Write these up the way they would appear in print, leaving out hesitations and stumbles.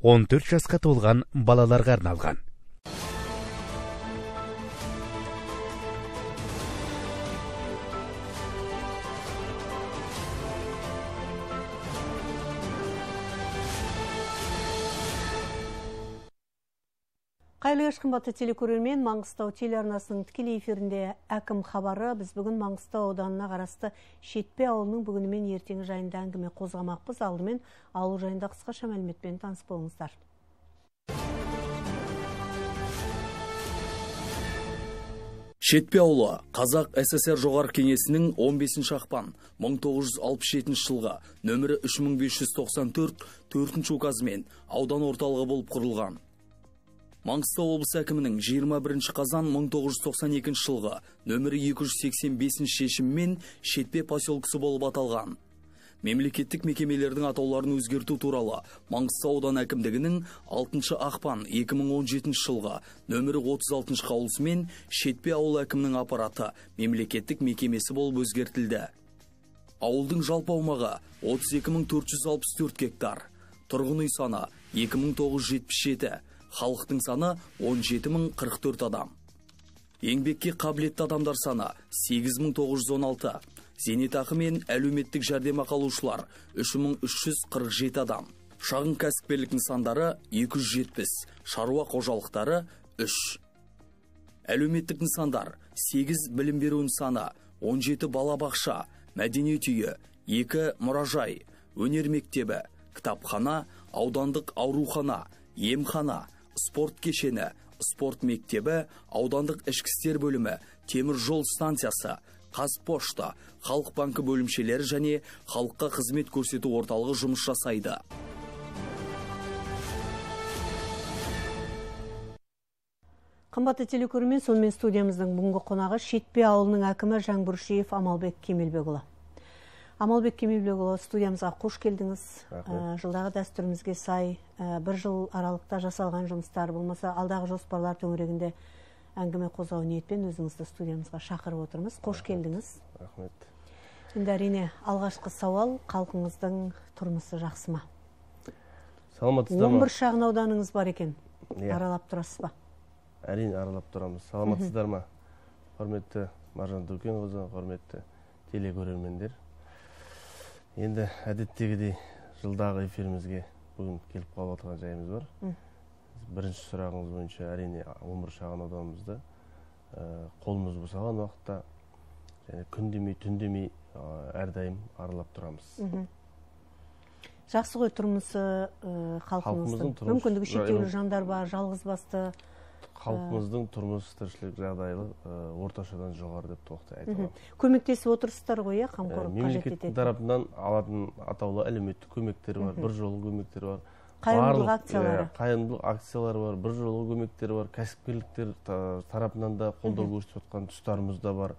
14 жасқа толған балаларға арналған. Қайырлы кеш қымбатты телекөрермен, Маңғыстау телеарнасының тікелей эфирінде әкім хабары. Біз бүгін Маңғыстау ауданына қарасты Шетпе ауылының бүгіні мен ертеңі жайында әңгіме қозғамақпыз. Алдымен ауыл жайында қысқаша мәліметпен таныс болыңыздар. Шетпе ауылы Қазақ СССР жоғарғы кеңесінің 15 ақпан 1967 жылғы нөмірі 3594 4-ші указымен аудан орталығы болып құрылған. Маңғыстау облысы әкімінің 21 қазан 1992 жылғы нөмірі 285 шешіммен Шетпе поселкесі болып аталған. Мемлекеттік мекемелердің атауларын өзгерту туралы Маңғыстау аудан әкімдігінің 6 ақпан 2017 жылғы нөмірі 36 қаулысымен Шетпе ауыл әкімінің аппараты мемлекеттік мекемесі болып өзгертілді. Ауылдың жалпы аумағы 32.464 гектар, тұрғын үй саны 2977, халықтың саны 17.044 адам. Еңбекке қабілетті адамдар саны 8916, зейнетақы мен әлеуметтік жәрдемақы алушылар 3347 адам. Шағын кәсіпкерлік нысандары 270, шаруа қожалықтары 3. Әлеуметтік нысандар 8 білім беру нысаны, 17 балабақша, мәдениет үйі, 2 мұражай, өнер мектебі, кітапхана, аудандық аурухана, емхана, спорт кешені, спорт мектебі, аудандық ішкі істер бөлімі, темір жол станциясы, Қазпошта, халық банкі бөлімшелері және халыққа қызмет көрсету орталығы жұмыс жасайды. Қымбатты телекөрермен, сонымен студиямыздың бүгінгі қонағы Шетпе ауылының әкімі Жаңбыршиев Амалбек Кемелбекұлы. Амалбек Кемелбекұлы, студиямызға қош келдіңіз. Жылдағы дәстүрімізге сай, бір жыл аралықта жасалған жұмыстар болмаса, алдағы жоспарлар төңірегінде әңгіме қозғау ниетпен өзіңізді студиямызға шақырып отырмыз. Қош келдіңіз. Рахмет. Енді әрине, алғашқы сауал, халқыңыздың тұрмысы жақсы ма? Саламатсыздар ма? 11 шағын ауданыңыз бар екен. Аралап тұрасыз ба? Әрине, аралап тұрамыз. Саламатсыздар ма? Құрметті Маржан Дүкенқызы, құрметті телекөрермендер. Енді әдеттегідей жылдағы эфирімізге бүгін келіп қалып отырған жайымыз бар. Бірінші сұрағыңыз бойынша әрине 11 шағын ауданымызда қолымыз босаған уақытта және күн демей, түн демей әрдайым аралап тұрамыз. Жақсы ғой тұрмысы халқымыздың. Мүмкіндігі шектеулі жандар бар, жалғыз басты. Халқымыздың тұрмыс тіршілік жағдайы орташадан жоғары деп тоқты айтылады. Көмектесіп отырсыздар ғой, қамқорлық қажет етеді. Мемлекеттің тарапынан алатын атаулы әлеуметтік көмектер бар, бір жолы көмектер бар. Қайырымдылық акциялары. Қайырымдылық акциялары бар, бір жолы көмектері бар, кәсіпкерліктер тарапынан да қолдау көрсетіп жатқан тұстарымыз да бар.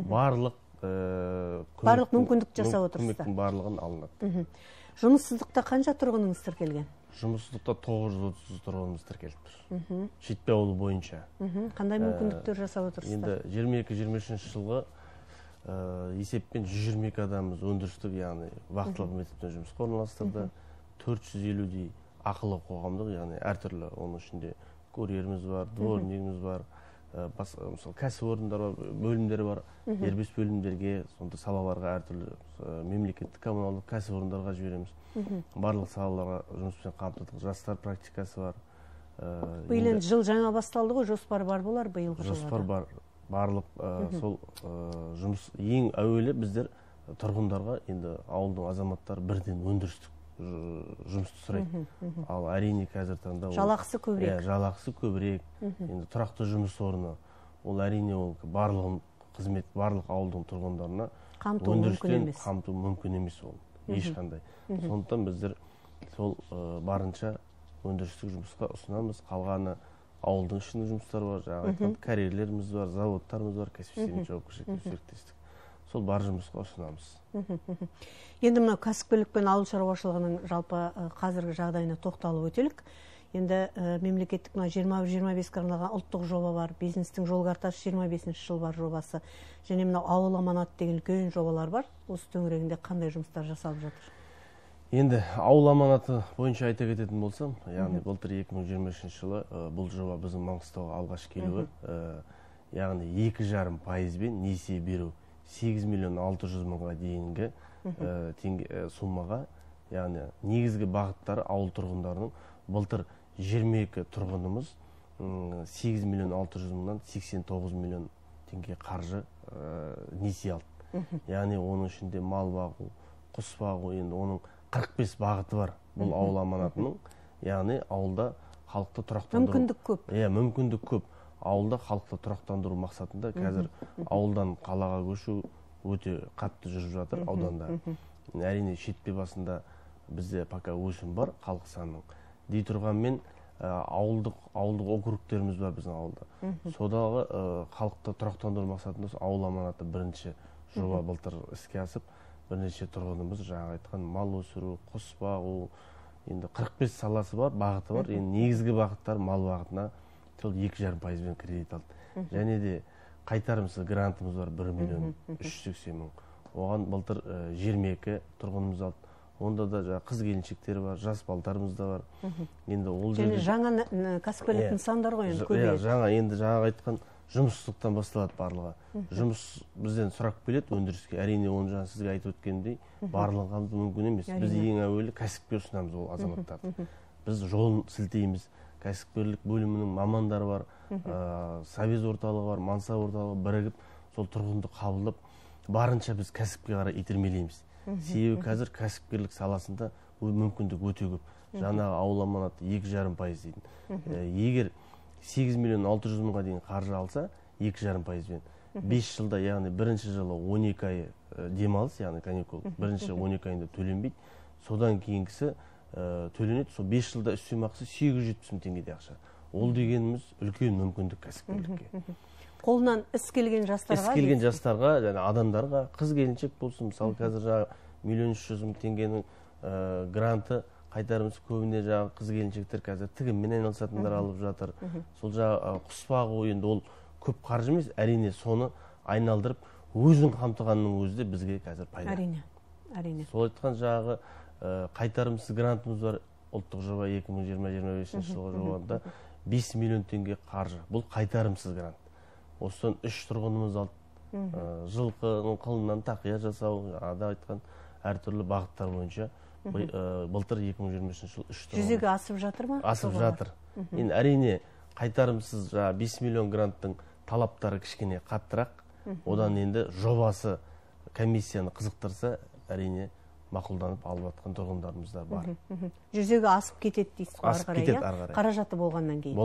Барлық мүмкіндік жасап отырсыздар. Көмектің барлығын алынады. Жұмыссыздықта қанша тұрғыныңыз тіркелген? Жұмыссыздықта 930 тұрғынымыз тіркеліп тұр. Шетпе ауылы бойынша. Қандай мүмкіндіктер жасап отырсыздар? Енді 22-23 жылғы есеппен 122 адамымыз өндірістік, яғни вақтылық методпен жұмысқа орналастырды. 450-дей ақылы қоғамдық, яғни әртүрлі, оның ішінде курьеріміз бар, дворникіміз бар, мысалы кәсіпорындар бар, бөлімдер бар, дербес бөлімдерге, сонда салаларға әртүрлі мемлекеттік коммуналдық кәсіпорындарға жібереміз. Барлық салаларға жұмыспен қамтыдық, жастар практикасы бар. Биыл енді жыл жаңа басталды ғой, жоспар бар болар биылғы жылға? Жоспар бар, барлық сол жұмыс ең әуелі біздер тұрғындарға, енді ауылдың азаматтары бірден өндірістік жұмысты сұрайды. Ал әрине қазір таңда жалақысы көбірек. Жалақысы көбірек. Енді тұрақты жұмыс орны. Ол әрине ол барлығын қызмет, барлық ауылдың тұрғындарына өндірістен қамту мүмкін емес ол. Ешқандай. Сондықтан біздер сол барынша өндірістік жұмысқа ұсынамыз. Қалғаны ауылдың ішінде жұмыстар бар, жаңағы айтқан карьерлеріміз бар, заводтарымыз бар, кәсіпкерлік жауапкершілігі серіктестік. Сол бар жұмысқа ұсынамыз. Енді мына кәсіпкерлік пен ауыл шаруашылығының жалпы қазіргі жағдайына тоқталып өтелік. Енді мемлекеттік 20-25-ге арналған ұлттық жоба бар, бизнестің жол картасы 25 жыл бар жобасы. Және мына ауыл аманат деген үлкен жобалар бар. Осы төңірегінде қандай жұмыстар жасалып жатыр? Енді ауыл аманаты бойынша айта кететін болсам, яғни былтыр 2023 жылы бұл жоба біздің Маңғыстауға алғаш келуі, яғни 2,5%-бен несие беру 8 миллион 600 мыңға дейінгі суммаға, яғни негізгі бағыттары ауыл тұрғындарының былтыр 22 тұрғынымыз 8 миллион 600 мыңнан 89 миллион теңге қаржы несие алды. Яғни оның ішінде мал бағу, құс бағу, енді оның 45 бағыты бар бұл ауыл аманатының. Яғни ауылда халықты тұрақтандыру. Мүмкіндік көп. Мүмкіндік көп. Ауылда халықты тұрақтандыру мақсатында қазір ауылдан қалаға көшу өте қатты жүріп жатыр ауданда. Әрине шетпе басында бізде пока өсім бар халық санының. Дей тұрғанмен ауылдық округтеріміз бар біздің ауылда. Содағы халықты тұрақтандыру мақсатында ауыл аманаты бірінші жоба былтыр іске асып, бірнеше тұрғынымыз жаңа айтқан мал өсіру, құс бағу, енді 45 саласы бар, бағыты бар. Енді негізгі бағыттар мал бағытына 2,5%-бен кредит алды. Және де қайтарымсыз грантымыз бар 1 миллион 380 мың. Оған былтыр 22 тұрғынымыз алды. Онда да қыз келіншектері бар, жас балдарымыз да бар. Енді ол және жаңа кәсіпкерлік нысандар ғой енді көбейеді. Жаңа енді жаңа айтқан жұмыссыздықтан басталады барлығы. Жұмыс бізден сұрақ келеді өндіріске. Әрине оны жаңа сізге айтып өткендей барлығын қамту мүмкін емес. Біз ең әуелі кәсіпке ұсынамыз ол азаматтарды. Біз жолын сілтейміз. Кәсіпкерлік бөлімінің мамандары бар, совет орталығы бар, мансап орталығы бірігіп, сол тұрғынды қабылдап, барынша біз кәсіпке қарай итермелейміз. Себебі қазір кәсіпкерлік саласында мүмкіндік өте көп. Жаңағы ауыл аманаты 2,5% дейін. Егер 8 миллион 600 мыңға дейін қаржы алса, 2,5%-бен. 5 жылда, яғни бірінші жылы 12 ай демалыс, яғни каникул, бірінші 12 айында төленбейді. Содан кейінгісі төленеді. Сол 5 жылда үстемақысы 870 мың теңгедей ақша. Ол дегеніміз үлкен мүмкіндік кәсіпкерлікке. Қолынан іс келген жастарға, және адамдарға, қыз келіншек болсын, мысалы қазір жаңа 1 300 мың теңгенің гранты қайтарымыз көбіне жаңа қыз келіншектер қазір тігіммен айналысатындар алып жатыр. Сол жаңа құс бағу, енді ол көп қаржы емес, әрине соны айналдырып өзін қамтығанның өзі де бізге қазір пайда. Әрине. Сол айтқан жаңағы қайтарымсыз грантымыз бар, ұлттық жоба 2020-25 жылғы жобада 5 миллион теңге қаржы. Бұл қайтарымсыз грант. Осыдан 3 тұрғынымыз алды. Жылқының қылынан тақия жасау, ада айтқан әртүрлі бағыттар бойынша былтыр 2023 жыл 3 тұрғын. Жүзеге асып жатыр ма? Асып жатыр. Енді әрине қайтарымсыз 5 миллион гранттың талаптары кішкене қаттырақ. Одан енді жобасы комиссияны қызықтырса, әрине мақұлданып алып жатқан тұрғындарымыз да бар. Жүзеге асып кетеді дейсіз ғой, асып кетеді ары қарай. Қаражаты болғаннан кейін.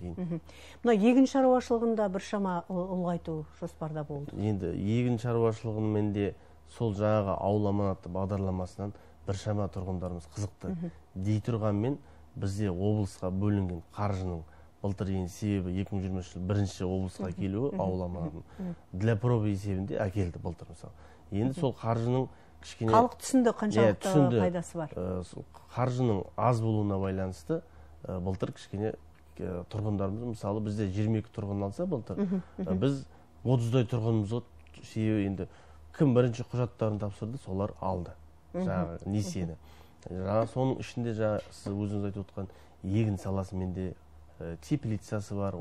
Мына егін шаруашылығында біршама ұлғайту жоспарда болды. Енді егін шаруашылығымен де сол жаңағы ауыл аманаты бағдарламасынан біршама тұрғындарымыз қызықты. Дей тұрғанмен бізде облысқа бөлінген қаржының былтыр енді себебі 2023 жыл бірінші облысқа келуі ауыл аманатының для проба есебінде әкелді былтыр мысалы. Енді сол қаржының халық түсінді қаншалықты пайдасы бар. Қаржының аз болуына байланысты былтыр кішкене тұрғындарымыз, мысалы бізде 22 тұрғын алса былтыр, біз 30-дай тұрғынымызға себебі енді кім бірінші құжаттарын тапсырды, солар алды жаңағы несиені. Соның ішінде сіз өзіңіз айтып отқан егін саласымен де теплицасы бар.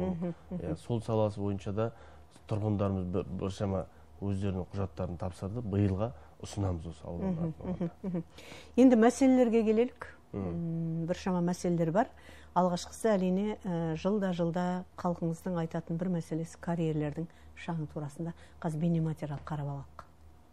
Сол саласы бойынша да тұрғындарымыз біршама өздерінің құжаттарын тапсырды. Биылға ұсынамыз осы ауылда. Енді мәселелерге келелік. Біршама мәселелер бар. Алғашқысы әрине жылда халқыңыздың айтатын бір мәселесі карьерлердің шаңы турасында. Қазір бейнематериал қарап алайық.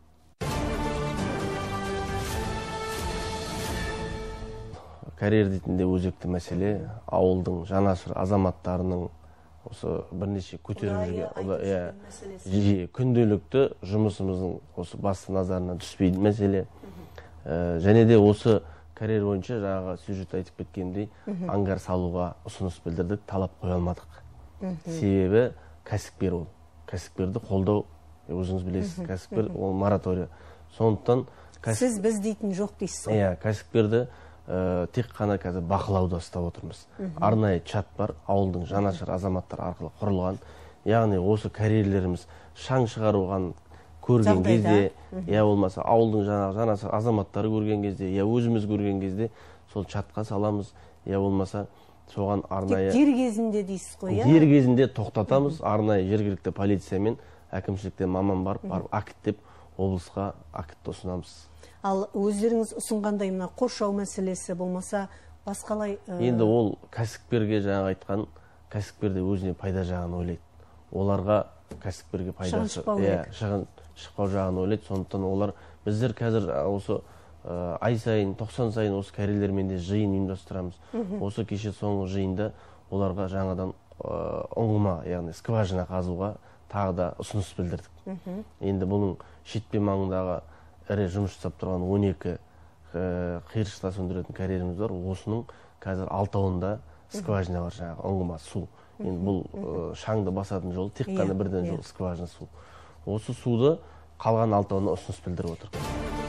Карьер дейтінде өзекті мәселе ауылдың жанашыр азаматтарының осы бірнеше көтеріп жүрген күнделікті жұмысымыздың осы басты назарына түспейді мәселе. Және де осы карьер бойынша жаңағы сюжет айтып кеткендей ангар салуға ұсыныс білдірдік, талап қоя алмадық. Себебі кәсіпкер ол. Кәсіпкерді қолдау, өзіңіз білесіз, кәсіпкер ол моратория. Сондықтан сіз біз дейтін жоқ дейсіз ғой. Кәсіпкерді тек қана қазір бақылауда ұстап отырмыз. Арнайы чат бар, ауылдың жанашыр азаматтар арқылы құрылған. Яғни осы карьерлеріміз шаң шығаруған көрген кезде, я болмаса ауылдың жаңағы азаматтары көрген кезде, я өзіміз көрген кезде сол чатқа саламыз, я болмаса соған арнайы дер кезінде дейсіз ғой, иә? Дер кезінде тоқтатамыз, арнайы жергілікті полициямен, әкімшіліктен маман барып акттеп облысқа актты ұсынамыз. Ал өздеріңіз ұсынғандай мына қоршау мәселесі болмаса басқалай? Енді ол кәсіпкерге жаңа айтқан, кәсіпкер де өзіне пайда жағын ойлайды. Оларға кәсіпкерге пайдасы, шығын шықпау жағын ойлайды. Сондықтан олар, біздер қазір осы ай сайын, 90 сайын осы кәрелермен де жиын ұйымдастырамыз. Осы кеше соңғы жиында оларға жаңадан ұңғыма, яғни скважина қазуға тағы да ұсыныс білдірдік. Енді бұның Шетпе маңындағы ірі жұмыс жасап тұрған 12 қиыршық тас өндіретін кәрелеріміз бар. Осының қазір 6-ауында скважина бар, жаңағы ұңғыма су. Енді бұл шаңды басатын жол, тек қана бірден жол скважина су. Осы суды қалған 6-ауына ұсыныс білдіріп отыр.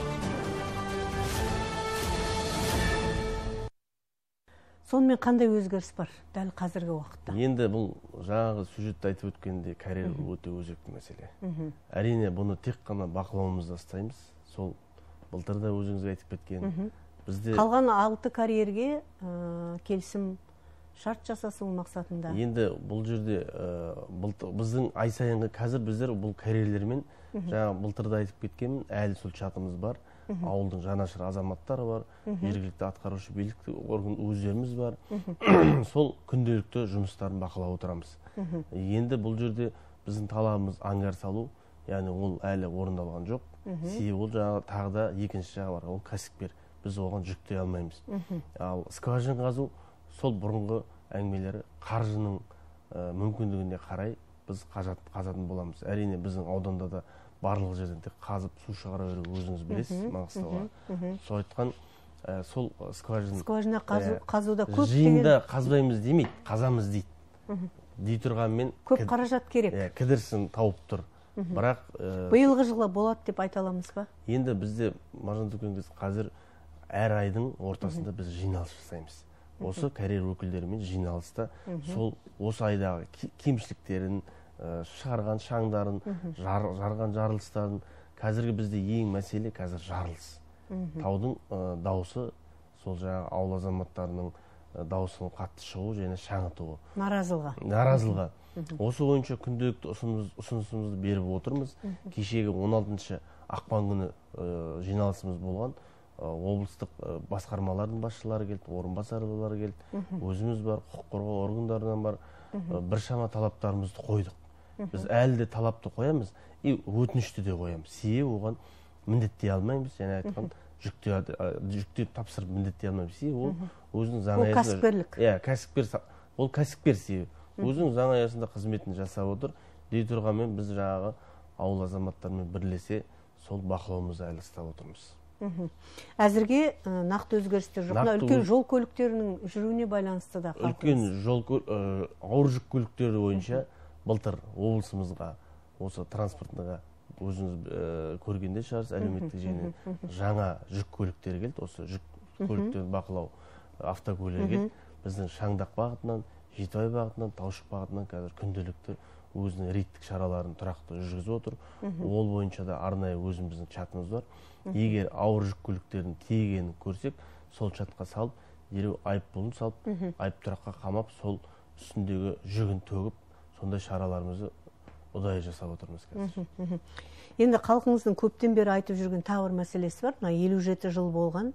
Сонымен қандай өзгеріс бар дәл қазіргі уақытта? Енді бұл жаңағы сюжетті айтып өткенде карьер өте өзекті мәселе. Әрине бұны тек қана бақылауымызда ұстаймыз. Сол былтырда өзіңіз айтып кеткен. Қалған 6 карьерге келісім шарт жасасу мақсатында. Енді бұл жерде біздің ай сайынғы қазір біздер бұл карьерлермен жаңа былтырда айтып кеткенмін, әлі сол чатымыз бар. Ауылдың жанашыр азаматтары бар, жергілікті атқарушы билік орган өздеріміз бар. Сол күнделікті жұмыстарын бақылап отырамыз. Енді бұл жерде біздің талабымыз ангар салу, яғни ол әлі орындалған жоқ. Себебі ол тағы да екінші жағы бар, ол кәсіпкер. Біз оған жүктей алмаймыз. Ал скважина қазу сол бұрынғы әңгімелері қаржының мүмкіндігіне қарай біз қазатын боламыз. Әрине біздің ауданда да барлық жерден тек қазып су шығара беру өзіңіз білесіз, Маңғыстауға. Сол айтқан сол скважина қазуда көп жиында қазбаймыз демейді, қазамыз дейді. Дей тұрғанмен көп қаражат керек. Кідірсін тауып тұр. Бірақ биылғы жылы болады деп айта аламыз ба? Енді бізде Маржан Дүкенге қазір әр айдың ортасында біз жиналыс жасаймыз. Осы карьер өкілдерімен жиналыста сол осы айдағы кемшіліктерін, шығарған шаңдарын, жарған жарылыстарын, қазіргі бізде ең мәселе қазір жарылыс. Таудың дауысы, сол жаңағы ауыл азаматтарының даусының қатты шығу және шаңытуы. Наразылығы. Осы бойынша күнделікті ұсынысымызды беріп отырмыз. Кешегі 16 ақпан күні жиналысымыз болған. Облыстық басқармалардың басшылары келді, орынбасарлары келді, өзіміз бар, құқық қорғау органдарынан бар, біршама талаптарымызды қойдық. Біз әлі де талапты қоямыз, өтінішті де қоямыз. Себебі оған міндеттей алмаймыз, және айтқан жүктеп тапсырып міндеттей алмаймыз. Себебі ол өзінің заң аясында. Ол кәсіпкерлік. Кәсіпкер, ол кәсіпкер себебі. Өзінің заң аясында қызметін жасап отыр. Дей тұрғанмен біз жаңағы ауыл азаматтарымен бірлесе сол бақылауымызды әлі ұстап отырмыз. Әзірге нақты өзгерістер жоқ. Үлкен жол көліктерінің жүруіне байланысты да қалқымыз. Үлкен ауыр жүк көліктері бойынша былтыр облысымызға осы транспортныға өзіңіз көргенде шығарсыз, әлеуметтік және жаңа жүк көліктері келді. Осы жүк көліктерін бақылау автокөлігі келді. Біздің Шаңдақ бағытынан, Жетібай бағытынан, Таушық бағытынан қазір күнделікті өзінің рейдтік шараларын тұрақты жүргізіп отыр. Ол бойынша да арнайы өзіміздің чатымыз бар. Егер ауыр жүк көліктердің тиегенін көрсек, сол чатқа салып, дереу айыппұлын салып, айыптұраққа қамап, сол үстіндегі жүгін төгіп, сондай шараларымызды ұдайы жасап отырмыз қазір. Енді халқыңыздың көптен бері айтып жүрген тағы бір мәселесі бар. 57 жыл болған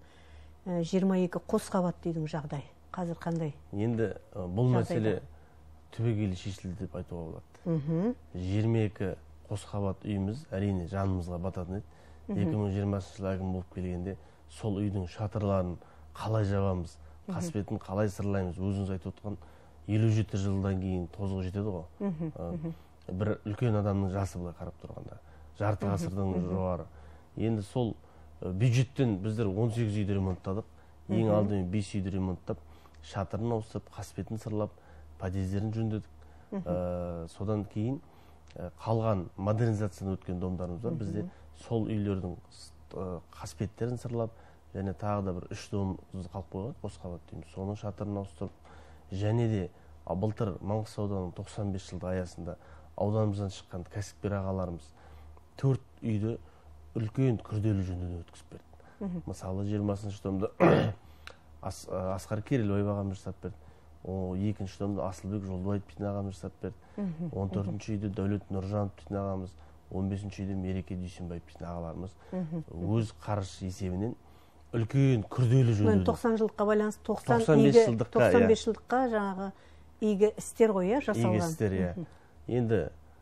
22 қос қабат үйдің жағдай. Қазір қандай? Енді бұл мәселе түбегейлі шешілді деп айтуға болады. 22 қос қабат үйіміз әрине жанымызға бататын еді. 2020 жылы әкім болып келгенде сол үйдің шатырларын қалай жабамыз, қасбетін қалай сырлаймыз, өзіңіз айтып отқан 57 жылдан кейін тозығы жетеді ғой. Бір үлкен адамның жасы былай қарап тұрғанда, жарты ғасырдан жоғары. Енді сол бюджеттен біздер 18 үйді ремонттадық. Ең алдымен 5 үйді ремонттап, шатырын ауыстырып, қасбетін сырлап, подъездерін жөндедік. Содан кейін қалған модернизациядан өткен домдарымыз бар. Бізде сол үйлердің қасбеттерін сырлап, және тағы да бір 3 домымыз қалып қойған, қос қабат дейміз. Соның шатырын ауыстырып, және де былтыр Маңғыстаудан 95 жылдық аясында ауданымыздан шыққан кәсіпкер ағаларымыз 4 үйді үлкен күрделі жөндеуден өткізіп берді. Мысалы 20-шы томда Асқар Керелбаев ағамыз жасап берді. 2-ші томда Асылбек Жолдыбаев дейтін ағамыз жасап берді. 14-ші үйді Дәулет Нұржанов дейтін ағамыз, 15-ші үйді Мереке Дүйсенбаев дейтін ағаларымыз өз қаржы есебінен үлкен күрделі жөндеуді. 90 жылдыққа байланысты 95 жылдыққа жаңағы игі істер ғой, жасалған. Игі істер, Енді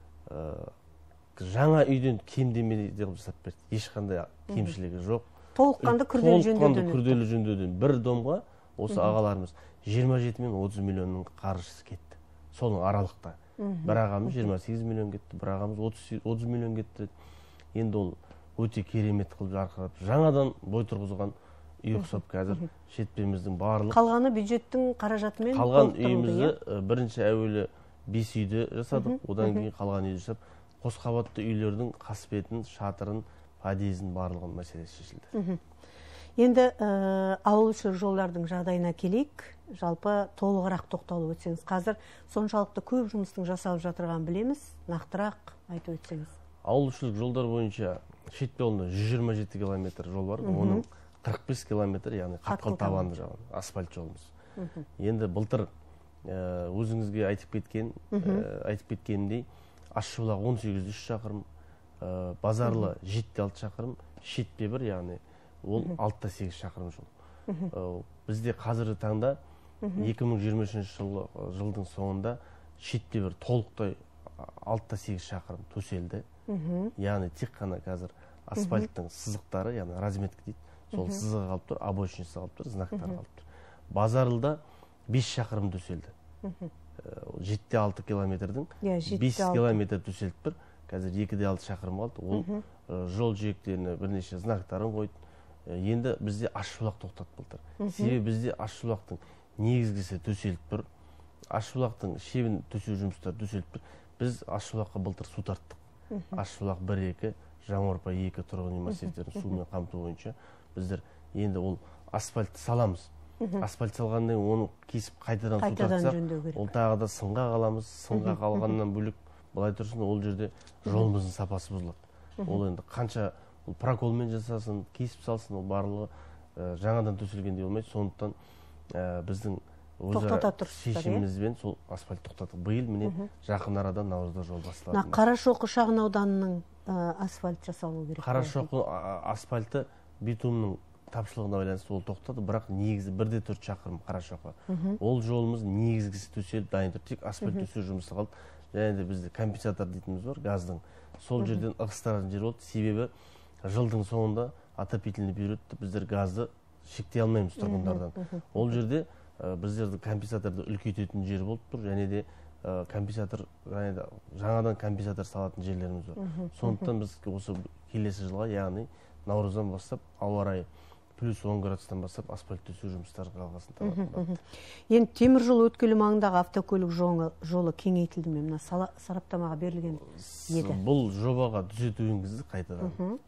жаңа үйден кемдемей жасап берді. Ешқандай кемшілігі жоқ. Толыққанды күрделі жөндеуден бір домға осы ағаларымыз 27 мен 30 миллионның қаржысы кетті. Соның аралықта. Бір ағамыз 28 миллион кетті, бір ағамыз 30 миллион кетті. Енді ол өте керемет қылып жарқырап, жаңадан бой тұрғызған үй ұқсап қазір Шетпеміздің барлық. Қалғаны бюджеттің қаражатымен қалған үйімізді бірінші әуелі 5 үйді жасадық, одан кейін қалған үйді жасап, қос қабатты үйлердің қасбетін, шатырын, подъездің барлығын мәселесі шешілді. Енді ауылішілік жолдардың жағдайына келейік. Жалпы толығырақ тоқталып өтсеңіз. Қазір соншалықты көп жұмыстың жасалып жатырған білеміз. Нақтырақ айтып өтсеңіз. Ауылішілік жолдар бойынша Шетпе ауылында 127 километр жол бар. Оның 45 километр, яғни қатқыл табанды асфальт жолымыз. Енді былтыр өзіңізге айтып кеткенімдей, Ащыбұлақ 18-3 шақырым, Базарлы 7-6 шақырым, Шетпе 1, яғни ол 6-8 шақырым жол. Бізде қазіргі таңда 2023 жылдың соңында Шетпе 1 толықтай 6-8 шақырым төселді. Яғни тек қана қазір асфальттың сызықтары, яғни разметка дейді, сол сызығы қалып тұр, обочинасы қалып тұр, знактары қалып тұр. Базарлыда 5 шақырым төселді. 7-6 километрдің 5 километр төселіп тұр. Қазір 2-6 шақырым қалды. Ол жол жиектеріне бірнеше знактарын қойды. Енді бізде Ащыбұлақ тоқтатып былтыр. Себебі бізде Ащыбұлақтың негізгісі төселіп тұр. Ащыбұлақтың шебін төсеу жұмыстары төселіп тұр. Біз Ащыбұлаққа былтыр су тарттық. Ащыбұлақ 1-2, Жаңорпа 2 тұрғын үй массивтерін сумен қамту бойынша біздер енді ол асфальтты саламыз. Асфальт салғаннан оны кесіп қайтадан су тартсақ, ол тағы да сынға қаламыз. Сынға қалғаннан бөлек былай тұрсын, ол жерде жолымыздың сапасы бұзылады. Ол енді қанша проколмен жасасын, кесіп салсын, ол барлығы жаңадан төселгендей болмайды. Сондықтан біздің өзара шешімімізбен сол асфальт тоқтатып. Биыл міне жақын арада наурызда жол басталады. Қарашоқы шағын ауданының асфальт жасалу керек. Қарашоқы асфальты битумның тапшылығына байланысты ол тоқтады, бірақ негізі 1-4 шақырым Қарашоқы. Ол жолымыз негізгісі төселіп дайын тұр, тек асфальт төсеу жұмысы қалды. Және де бізде компенсатор дейтініміз бар, газдың. Сол жерден ығыстыратын жер болды. Себебі жылдың соңында отопительный периодта біздер газды шектей алмаймыз тұрғындардан. Ол жерде біздерді компенсаторды үлкейтетін жер болып тұр, және де жаңадан компенсатор салатын жерлеріміз бар. Сондықтан біз осы келесі жылға, яғни наурыздан бастап, ауа райы +10 градустан бастап асфальт төсеу жұмыстары қалғасын талабында. Енді темір жол өткелі маңындағы автокөлік жолы кеңейтілді ме? Мына сараптамаға берілген еді. Бұл жобаға түзету енгізді қайтадан.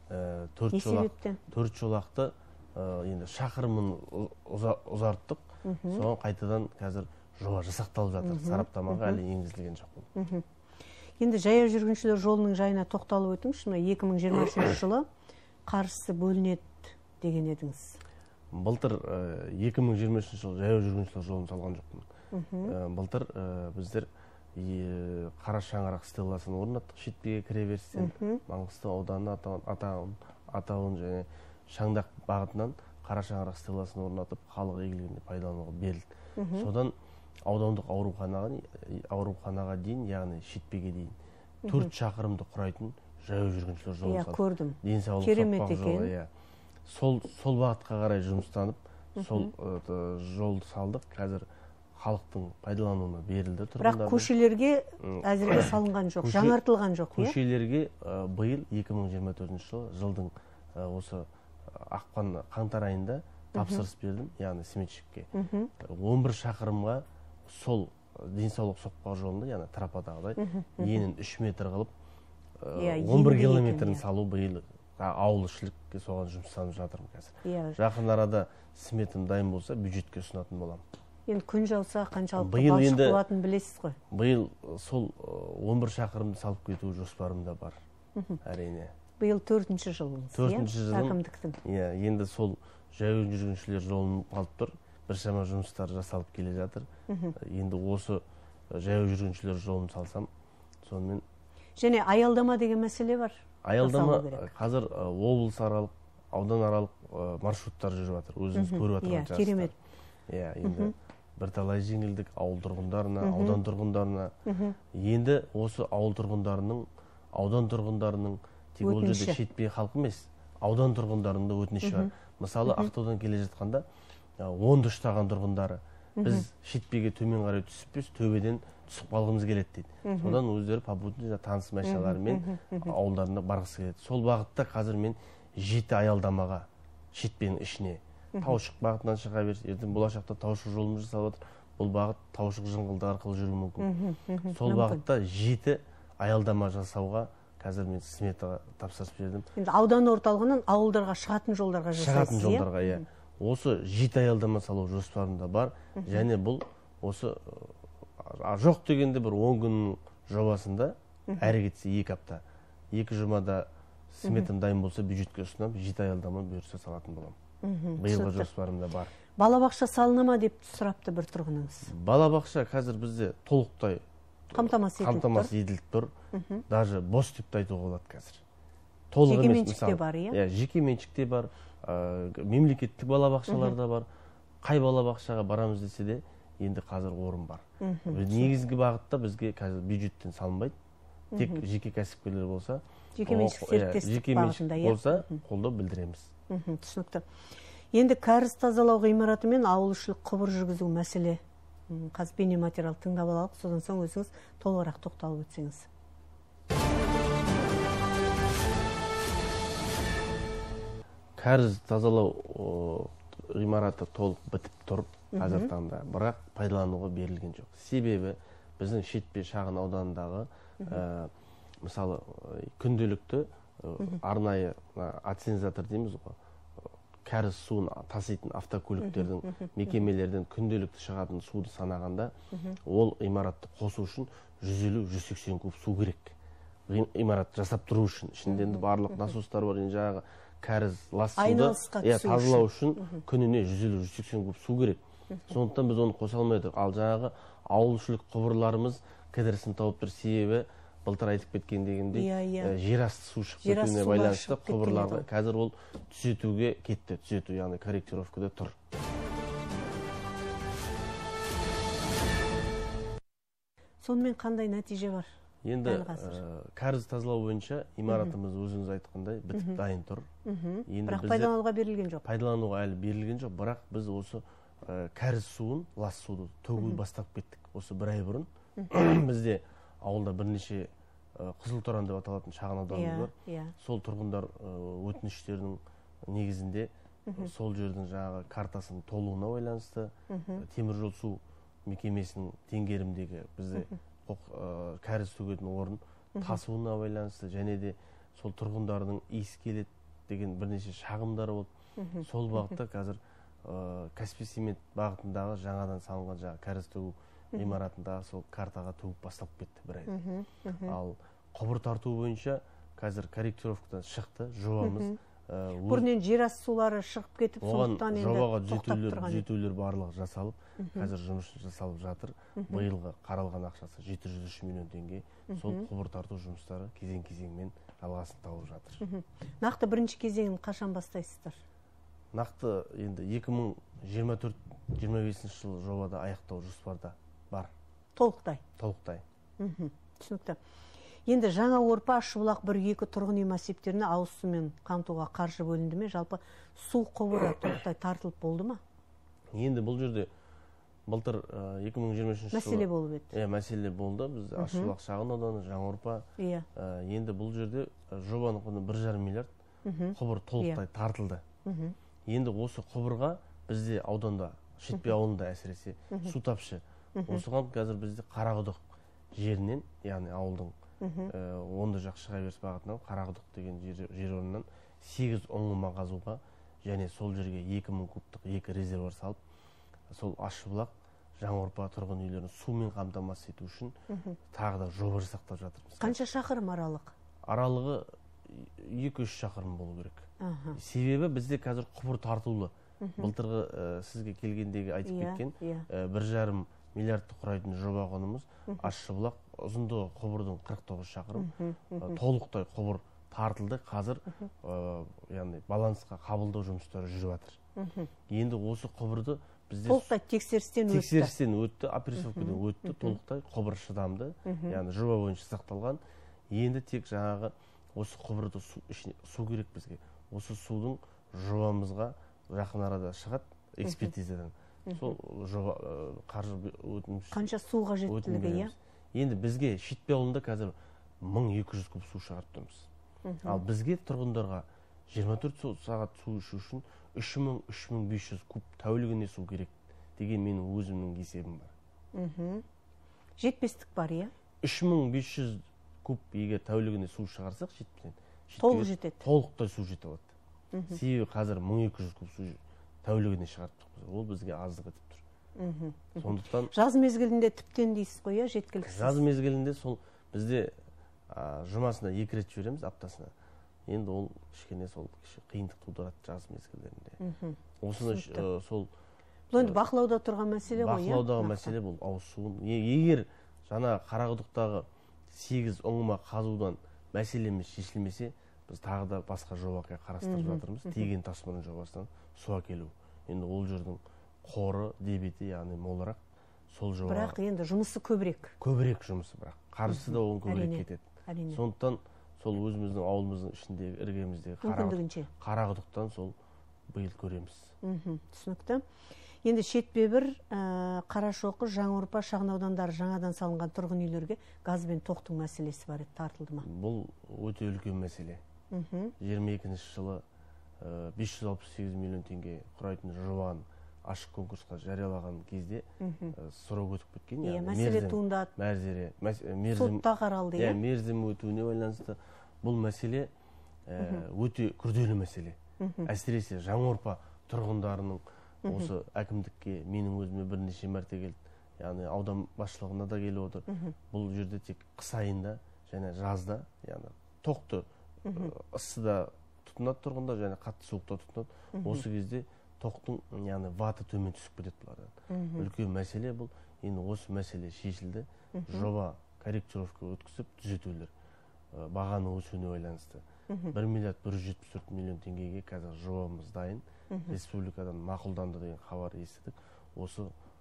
4 жолақты енді шақырымын ұзарттық. Соған қайтадан қазір жоба жасақталып жатыр. Сараптамаға әлі енгізілген жоқ. Енді жаяу жүргіншілер жолының жайына тоқталып өтіңізші. 2023 жылы қаржысы бөлінеді деген едіңіз. Былтыр 2023 жылы жаяу жүргіншілер жолын салған жоқпын. Былтыр біздер қара шаңырақ стелласын орнаттық Шетпеге кіреберістен. Маңғыстау ауданы атауын және Шаңдақ бағытынан қара шаңырақ стелласын орнатып, халық игілігіне пайдалануға берілді. Содан аудандық ауруханаға дейін, яғни Шетпеге дейін 4 шақырымды құрайтын жаяу жүргіншілер жолын салдық. Көрдім. Керемет екен. Сол бағытқа қарай жұмыстанып, сол жолды салдық. Қазір халықтың пайдалануына берілді. Бірақ көшелерге әзірге салынған жоқ, жаңартылған жоқ. Көшелерге биыл 2024 жылдың осы қаңтар айында тапсырыс бердім, яғни сметчикке. 11 шақырымға сол денсаулық соқпақ жолында, яғни тропадағыдай, енін 3 метр қылып 11 километрін салу биыл ауылішілікке соған жұмыстанып жатырмын қазір. Жақын арада сметім дайын болса, бюджетке ұсынатын болам. Енді күн жауса қаншалықты балшық болатынын білесіз ғой? Биыл сол 11 шақырымды салып кету жоспарымда бар, әрине. Быйыл 4-ші жылыңыз, 4-ші жылым. Әкімдіктің. Иә, енді сол жаяу жүргіншілер жолын қалып тұр. Біршама жұмыстар жасалып келе жатыр. Енді осы жаяу жүргіншілер жолын салсам, сонымен. Және аялдама деген мәселе бар. Аялдама қазір облыс аралық, аудан аралық маршруттар жүріп жатыр. Өзіңіз көріп жатырған шығарсыздар. Керемет. Иә, енді бірталай жеңілдік ауыл тұрғындарына, аудан тұрғындарына. Енді осы ауыл тұрғындарының, аудан тұрғындарының тек ол жерде шетпе халқы емес, аудан тұрғындарының да өтініші бар. Мысалы, Ақтаудан келе жатқанда 10-ды ұштаған тұрғындары біз шетпеге төмен қарай түспес, төбеден түсіп қалғымыз келеді дейді. Содан өздері попутный таныс машиналарымен ауылдарына барғысы келеді. Сол бағытта қазір мен 7 аялдамаға шетпенің ішіне Таушық бағытынан шыға берсе, ертең болашақта Таушық жолымыз жасалып жатыр. Бұл бағыт Таушық жыңғылды арқылы жүруі мүмкін. Сол бағытта 7 аялдама жасауға қазір мен сметаға тапсырыс бердім. Енді аудан орталығынан ауылдарға шығатын жолдарға жасайсыз. Шығатын жолдарға, иә. Осы 7 аялдама салу жоспарында бар. Және бұл осы жоқ дегенде бір 10 күннің жобасында әрі кетсе 2 апта. 2 жұмада сметам дайын болса бюджетке ұсынам, 7 аялдама бұйырса салатын боламын. Биылғы жоспарымда бар. Балабақша салына ма деп сұрапты бір тұрғыныңыз. Балабақша қазір бізде толықтай қамтамасыз етіліп тұр. Даже бос деп те айтуға болады қазір. Жеке меншікте бар, иә? Жеке меншікте бар, мемлекеттік балабақшалар да бар. Қай балабақшаға барамыз десе де, енді қазір орын бар. Негізгі бағытта бізге қазір бюджеттен салынбайды. Тек жеке кәсіпкерлер болса, жеке меншік серіктестік бағытында болса, қолдау білдіреміз. Түсінікті. Енді кәріз тазалау ғимараты мен ауылішілік құбыр жүргізу мәселе. Қазір бейнематериал тыңдап алалық, содан соң өзіңіз толығырақ тоқталып өтсеңіз. Кәріз тазалау ғимараты толық бітіп тұр қазір таңда, бірақ пайдалануға берілген жоқ. Себебі біздің шетпе шағын ауданындағы мысалы күнделікті арнайы аценизатор дейміз ғой, кәріз суын таситын автокөліктердің мекемелерден күнделікті шығатын суды санағанда, ол ғимаратты қосу үшін 150-180 куб су керек. Ғимарат жасап тұру үшін, ішінде барлық насостар бар, жаңағы кәріз лас суды тазалау үшін күніне 150-180 куб су керек. Сондықтан біз оны қоса алмайдық. Ал жаңағы ауылшылық құбырларымыз кідірісін тауып тұр, себебі былтыр айтып кеткен дегендей жерасты су шығып кетуіне байланысты құбырларға қазір ол түзетуге кетті. Түзету, яғни корректировкада тұр. Сонымен қандай нәтиже бар? Енді кәріз тазалау бойынша имаратымыз өзіңіз айтқандай бітіп дайын тұр. Бірақ пайдалануға берілген жоқ. Пайдалануға әлі берілген жоқ, бірақ біз осы кәріз суын, лас суды төгуді бастап кеттік. Осы бір ай бұрын бізде ауылда бірнеше Қызылторан деп аталатын шағын ауданымыз бар. Сол тұрғындар өтініштерінің негізінде сол жердің жаңағы картасының толуына байланысты теміржол су мекемесінің теңгерімдегі бізде кәріз төгетін орын тасуына байланысты, және де сол тұрғындардың иіс келеді деген бірнеше шағымдары болды. Сол бағытта қазір Каспий цемент бағытындағы жаңадан салынған жаңа кәріз төгу ғимаратындағы сол картаға төгіп бастап кетті бір айда. Ал құбыр тарту бойынша қазір корректировкадан шықты жобамыз. Бұрыннен жерасты сулары шығып кетіп, сондықтан енді жобаға түзетулер барлығы жасалып, қазір жұмыс жасалып жатыр. Биылғы қаралған ақшасы 703 миллион теңге. Сол құбыр тарту жұмыстары кезең-кезеңмен жалғасын тауып жатыр. Нақты бірінші кезеңін қашан бастайсыздар? Нақты енді 2024-25 жыл жобада аяқтау жоспарда бар. Толықтай? Толықтай. Түсінікті. Енді жаңа Орпа, Ащыбұлақ 1-2 тұрғын үй массивтеріне ауыз сумен қамтуға қаржы бөлінді ме? Жалпы су құбыры толықтай тартылып болды ма? Енді бұл жерде былтыр 2023 жылы мәселе болып еді. Мәселе болды. Біз Ащыбұлақ шағын ауданы, жаңа Орпа. Енді бұл жерде жобаның құны 1,5 миллиард құбыр толықтай тартылды. Енді осы құбырға бізде ауданда, Шетпе ауылында әсіресе су тапшы. Осыған қазір бізде Қарақұдық жерінен, яғни ауылдың онды жақ шыға беріс бағытынан Қарақұдық деген жер орнынан 8 ұңғыма қазуға және сол жерге 2000 кубтық 2 резервуар салып, сол Ащыбұлақ, жаңа Орпа тұрғын үйлерін сумен қамтамасыз ету үшін тағы да жоба жасақтап жатырмыз. Қанша шақырым аралық? Аралығы 2-3 шақырым болу керек. Себебі бізде қазір құбыр тартулы. Былтырғы сізге келгендегі айтып кеткен 1,5 миллиардты құрайтын жоба құнымыз Ащыбұлақ ұзындығы құбырдың 49 шақырым. Толықтай құбыр тартылды. Қазір яғни балансқа қабылдау жұмыстары жүріп жатыр. Енді осы құбырды бізде толықтай тексерістен өтті, опрессовкадан өтті, толықтай құбыр шыдамды, яғни жоба бойынша сақталған. Енді тек жаңағы осы құбырды су керек бізге. Осы судың жобамызға жақын арада шығады экспертизадан. Сол жоба қаржы өтінімі қанша су қажеттілігі, Енді бізге Шетпе ауылында қазір 1200 куб су шығарып тұрмыз. Ал бізге тұрғындарға 24 сағат су ішу үшін 3000-3500 куб тәулігіне су керек деген менің өзімнің есебім бар. Жетпестік бар, 3500 куб егер тәулігіне су шығарсақ, толық жетеді. Толықтай су жете алады. Себебі қазір 1200 куб су тәулігіне шығарттық. Ол бізге аздық етіп тұр. Сондықтан жаз мезгілінде тіптен дейсіз ғой, жеткіліксіз. Жаз мезгілінде сол бізде жұмасына 2 рет жібереміз, аптасына. Енді ол кішкене сол қиындық тудырады жаз мезгілдерінде. Осыны сол бұл енді бақылауда тұрған мәселе ғой, бақылаудағы мәселе бұл ауыз суын. Егер жаңа Қарақұдықтағы 8 ұңғыма қазудан мәселеміз шешілмесе, біз тағы да басқа жобаға қарастырып жатырмыз. Теген тасмұрын жобасынан су әкелу. Енді ол жердің қоры, дебеті, яғни молырақ. Сол жоба. Бірақ енді жұмысы көбірек. Көбірек жұмысы бірақ. Қаржысы да оң көбірек кетеді. Сондықтан сол өзіміздің ауылымыздың ішіндегі іргеміздегі Қарақұдықтан сол биыл көреміз. Түсінікті. Енді Шетпе 1, Қарашоқы, Жаңаурпа шағын аудандары жаңадан салынған тұрғын үйлерге газ бен тоқтың мәселесі бар еді, тартылды ма? Бұл өте үлкен мәселе. 22 жылы 568 миллион теңге құрайтын жобаны ашық конкурсқа жариялаған кезде сұрау өтіп кеткен. Мәселе туындады. Сотта қаралды. Мерзім өтуіне байланысты бұл мәселе өте күрделі мәселе. Әсіресе Жаңаурпа тұрғындарының осы әкімдікке менің өзіме бірнеше мәрте келді. Яғни аудан басшылығына да келіп отыр. Бұл жерде тек қыс айында және жазда, яғни тоқты ысыда тұтынады тұрғындар және қатты суықта тұтынады. Осы кезде тоқтың яғни ваты төмен түсіп кетеді бұлардан. Үлкен мәселе бұл. Енді осы мәселе шешілді. Жоба корректировка өткізіп түзетулер бағаның өсуіне байланысты 1 миллиард 174 миллион теңгеге қазір жобамыз дайын. Республикадан мақұлданды деген хабар естідік. Осы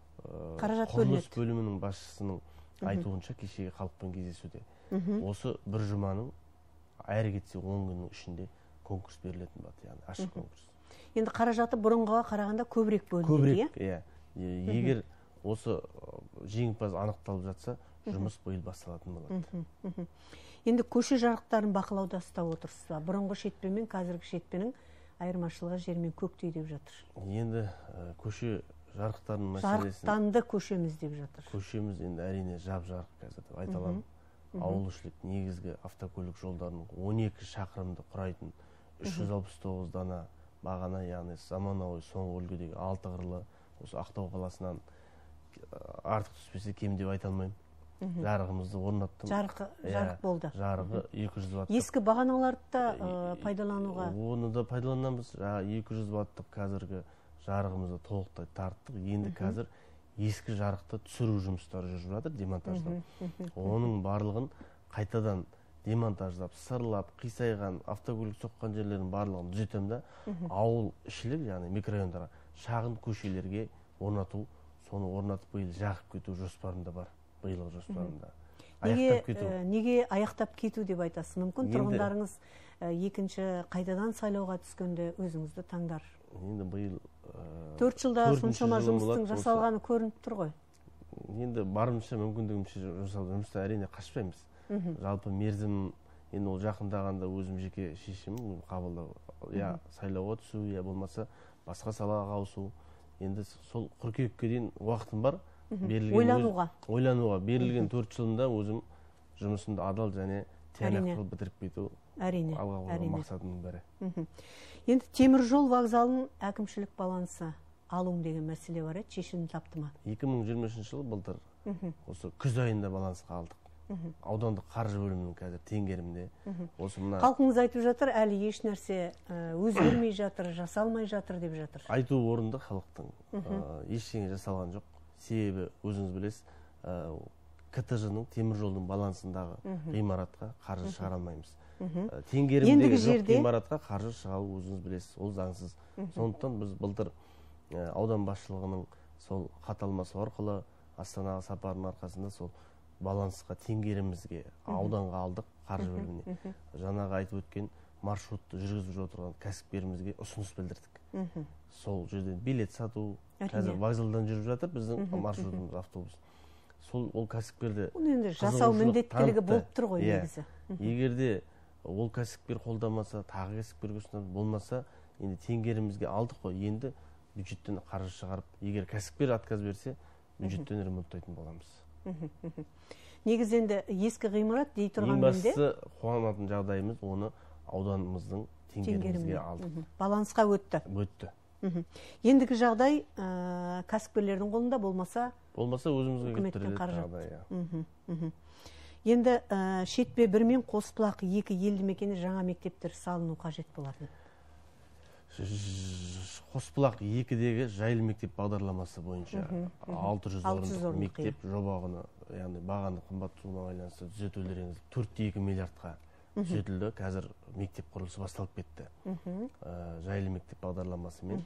құрылыс бөлімінің басшысының айтуынша кешегі халықпен кездесуде. Осы бір жұманың әрі кетсе 10 күннің ішінде конкурс берілетін болады, яғни ашық конкурс. Енді қаражаты бұрынғыға қарағанда көбірек бөлінеді, иә? Егер осы жеңімпаз анықталып жатса, жұмыс биыл басталатын болады. Енді көше жарықтарын бақылауда ұстап отырсыз ба? Бұрынғы Шетпе мен қазіргі Шетпенің айырмашылығы жер мен көктей деп жатыр. Енді көше жарықтарының мәселесі. Жарықтанды көшеміз деп жатыр. Көшеміз енді әрине жап-жарық қазір деп айта аламын. Ауылішілік негізгі автокөлік жолдарының 12 шақырымды құрайтын 369 дана бағана, яғни заманауи соңғы үлгідегі 6 қырлы осы Ақтау қаласынан артық түспесе кем деп айта алмаймын. Жарығымызды орнаттым. Жарық болды. Жарығы 200 ватт. Ескі бағаналарды да пайдалануға? Оны да пайдаланамыз. 200 ваттық қазіргі жарығымызды толықтай тарттық. Енді қазір ескі жарықты түсіру жұмыстары жүріп жатыр, демонтаждап. Оның барлығын қайтадан демонтаждап, сырлап, қисайған, автокөлік соққан жерлердің барлығын түзетем да, ауыл ішілік, яғни микрорайондарға, шағын көшелерге орнату, соны орнатып биыл жағып кету жоспарында бар. Биылғы жоспарында. Неге аяқтап кету деп айтасыз? Мүмкін тұрғындарыңыз екінші қайтадан сайлауға түскенде өзіңізді таңдар. Енді биыл 4 жылда соншама жұмыстың жасалғаны көрініп тұр ғой. Енді барымызша мүмкіндігімізше жұмысты әрине қашпаймыз. Жалпы мерзім, енді ол жақындағанда өзім жеке шешімім қабылдау. Я сайлауға түсу, я болмаса басқа салаға ауысу. Енді сол қыркүйекке дейін уақытым бар. Ойлануға берілген 4 жылында өзім жұмысымды адал және тиянақты бітіріп кету алға қойған мақсатымның бірі. Енді темір жол вокзалын әкімшілік балансы алу деген мәселе бар еді, шешімін тапты ма? 2023 жылы былтыр осы күз айында балансқа алдық. аудандық қаржы бөлімінің қазір теңгерімде. Осы мына Халқыңыз айтып жатыр, әлі еш нәрсе өзгермей жатыр, жасалмай жатыр деп жатыр. айту орынды халықтың. Ештеңе жасалған жоқ. Себебі өзіңіз білесіз, КТЖ-ның темір жолдың балансындағы ғимаратқа қаржы шығара алмаймыз. Теңгерімдегі жоқ ғимаратқа қаржы шығару өзіңіз білесіз, ол заңсыз. Сондықтан біз былтыр аудан басшылығының сол хат алмасу арқылы Астанаға сапардың арқасында сол балансқа теңгерімізге ауданға алдық, қаржы бөліміне. Жаңағы айтып өткен маршрутты жүргізіп отырған кәсіпкерімізге ұсыныс білдірдік. Сол жерден билет сату, қазір вокзалдан жүріп жатыр біздің маршрутымыз, автобус. Сол ол кәсіпкерді енді жасау міндеттілігі болып тұр ғой негізі. Егерде ол кәсіпкер қолдамаса, тағы кәсіпкерге ұсынады, болмаса, енді теңгерімізге алдық қой, енді бюджеттен қаржы шығарып, егер кәсіпкер отказ берсе, бюджеттен ремонттайтын боламыз. Негізі енді ескі ғимарат дей тұрған менде. Ең бастысы қуанатын жағдайымыз оны ауданымыздың теңгерімізге алдық. Балансқа өтті. Өтті. Ендігі жағдай кәсіпкерлердің қолында, болмаса өзімізге келтірілетін жағдай. Енді Шетпе 1 мен Қосбұлақ 2 елді мекені жаңа мектептер салыну қажет болады. Қосбұлақ 2-дегі жайлы мектеп бағдарламасы бойынша 600 орындық мектеп жоба құны, яғни бағаны қымбаттауына байланысты түзетулер енгізіліп 4,2 миллиардқа түзетілді. Қазір мектеп құрылысы басталып кетті. Жайлы мектеп бағдарламасымен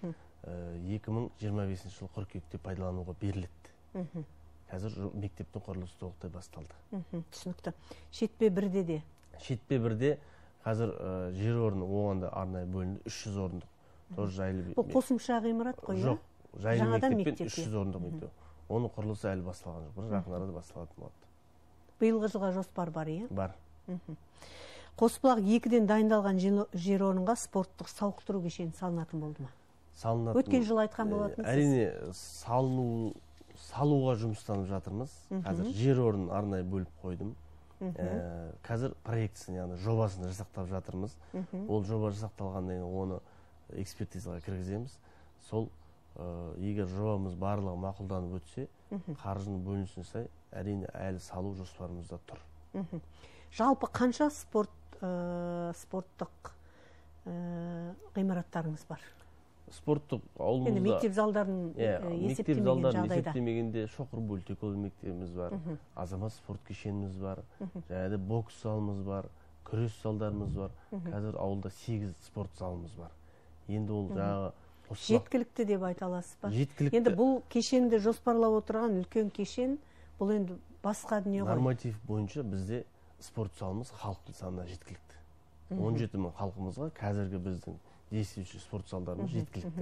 2025 жыл қыркүйекте пайдалануға беріледі. Қазір мектептің құрылысы толықтай басталды. Түсінікті. Шетпе 1-де де? Шетпе 1-де қазір жер орны оғанда арнайы бөлінді, 300 орындық. Бұл қосымша ғимарат қой? Жоқ, жайлы мектеппен 300 орындық мектеп. Оның құрылысы әлі басталған жоқ, бір жақын арада басталатын болады. Биылғы жылға жоспар бар, иә? Бар. Қосбұлақ 2-ден дайындалған жер орынға спорттық сауықтыру кешені салынатын болды ма? Салынатын. Өткен жыл айтқан болатынсыз? Әрине, салуға жұмыстанып жатырмыз. Қазір жер орнын арнайы бөліп қойдым. Қазір проектісін, яғни жобасын жасақтап жатырмыз. Ол жоба жасақталғаннан кейін оны экспертизаға кіргіземіз. Сол егер жобамыз барлығы мақұлданып өтсе, қаржының бөлінісіне сай, әрине әлі салу жоспарымызда тұр. Жалпы қанша спорттық ғимараттарыңыз бар? Спорттық ауылымызда мектеп залдарын есептемегенде Шоқыр Бөлтекөл мектебіміз бар, Азамат спорт кешеніміз бар, және де бокс залымыз бар, күрес залдарымыз бар. Қазір ауылда 8 спорт залымыз бар. Енді ол жаңағы жеткілікті деп айта аласыз ба? Жеткілікті. Енді бұл кешенді жоспарлап отырған үлкен кешен, бұл енді басқа дүние ғой. Норматив бойынша бізде спорт залымыз халықтың санына жеткілікті. 17 мың халқымызға қазіргі біздің действующий спорт залдарымыз жеткілікті.